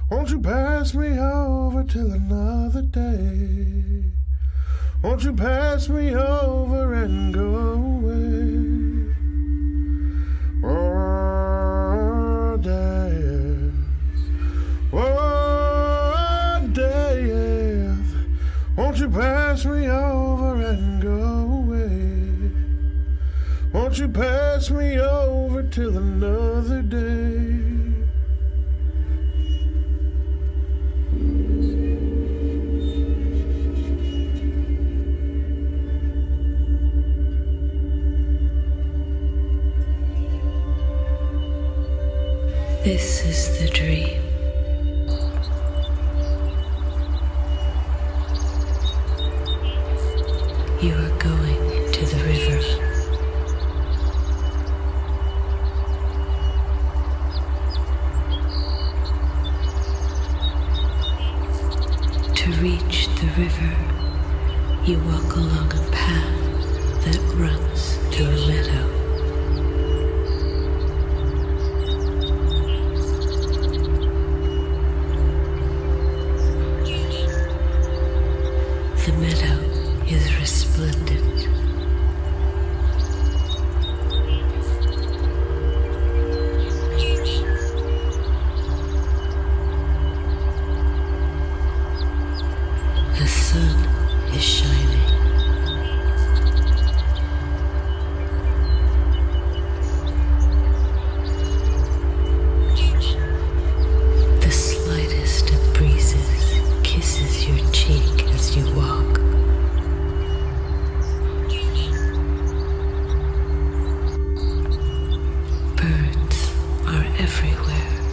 Won't you pass me over till another day? Won't you pass me over and go away? Oh, death. Oh, death. Won't you pass me over and go away? Won't you pass me over till another day? This is the dream. You are going to the river. To reach the river, you walk along a path that runs through a meadow. The meadow is resplendent. The sun is shining. The slightest of breezes kisses your cheek as you walk. Birds are everywhere.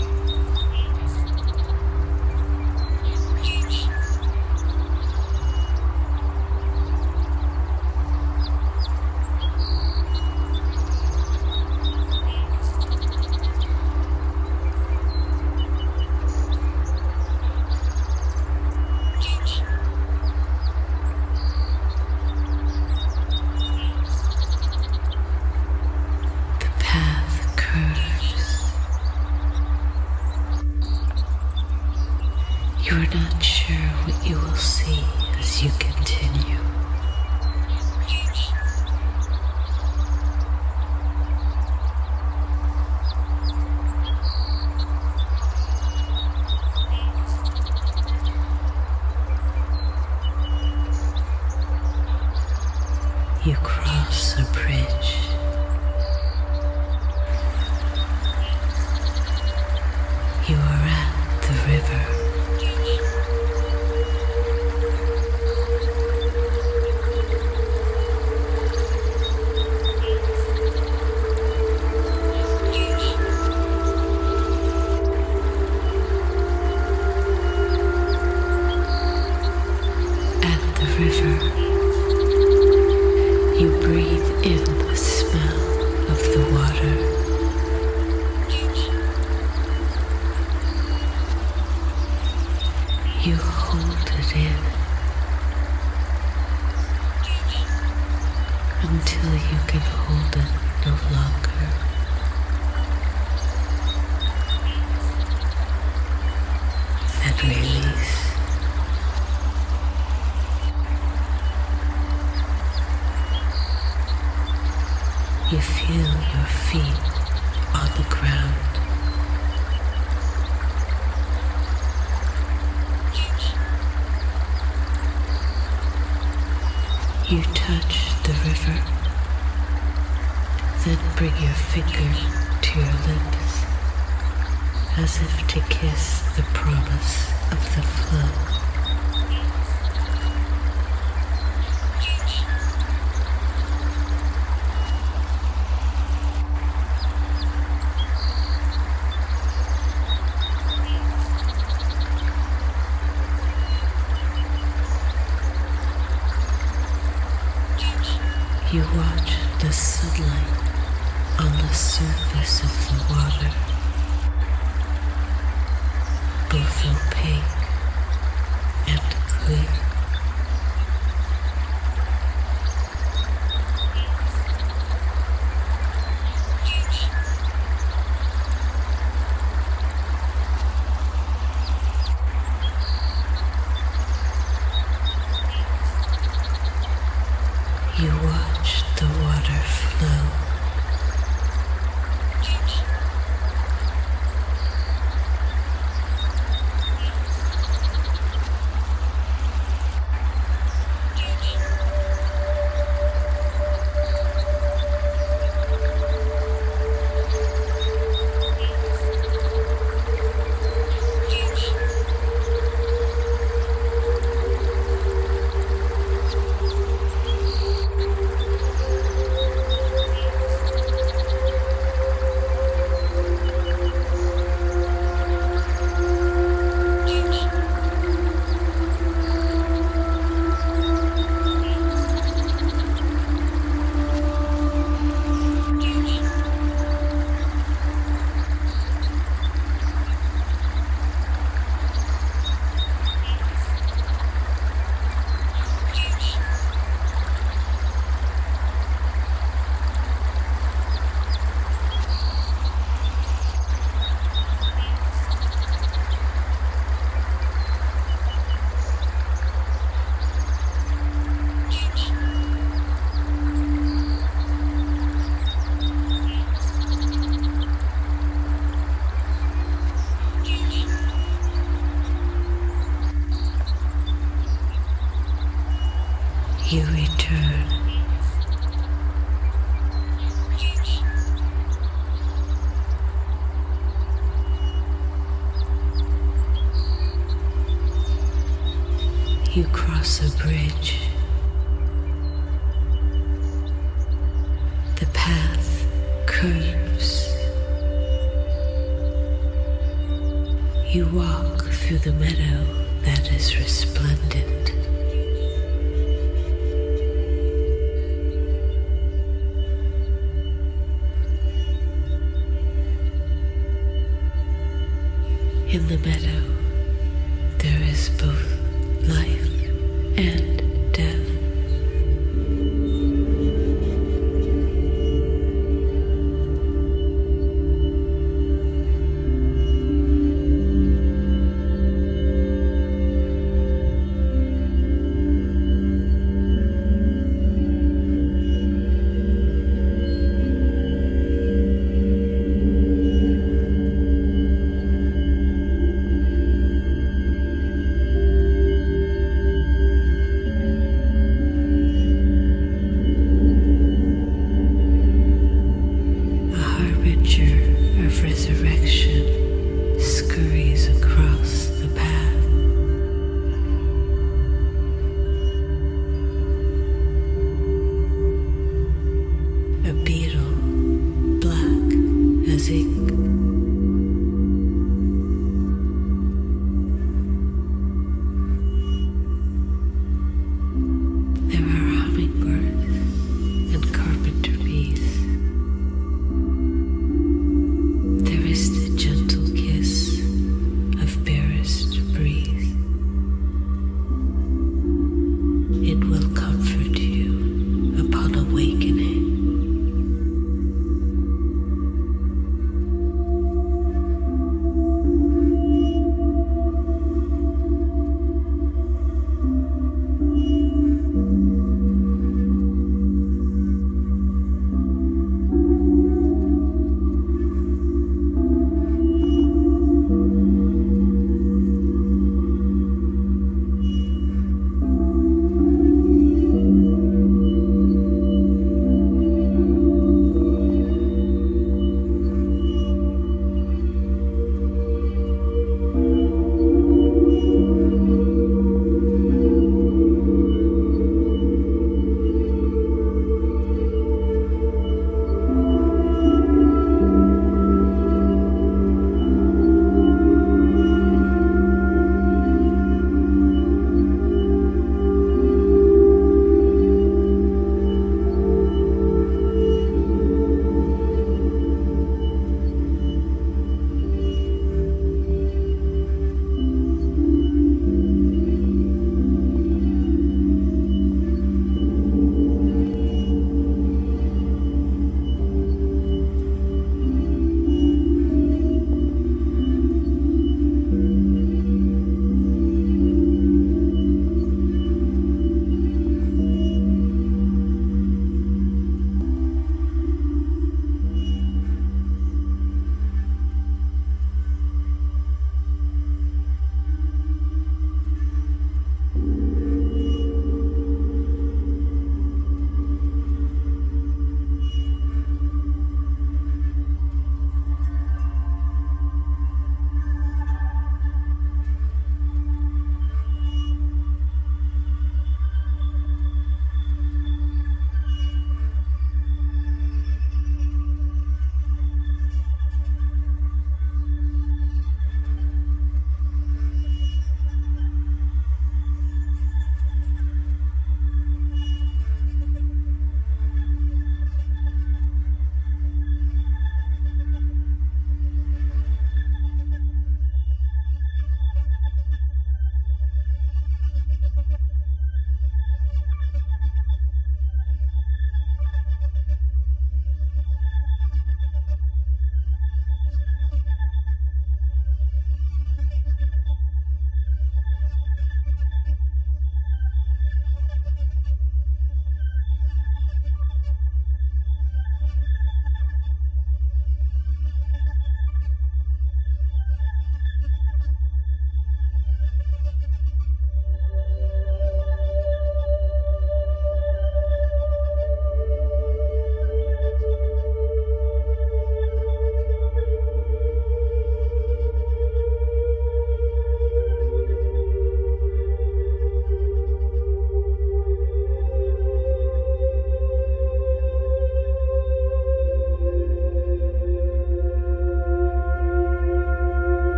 The path curves. You are not sure what you will see as you continue. You cross a bridge. You are at the river. At the river, you breathe in the smell of the water. You hold it in until you can hold it no longer. Then release. You feel your feet on the ground. You touch the river, then bring your finger to your lips, as if to kiss the promise of the flow. You watch the sunlight on the surface of the water, both opaque and clear. You watch the water flow. You return. You cross a bridge. The path curves. You walk through the meadow that is resplendent. In the meadow, there is both life and death. Of resurrection scurries across the path. A beetle, black as ink,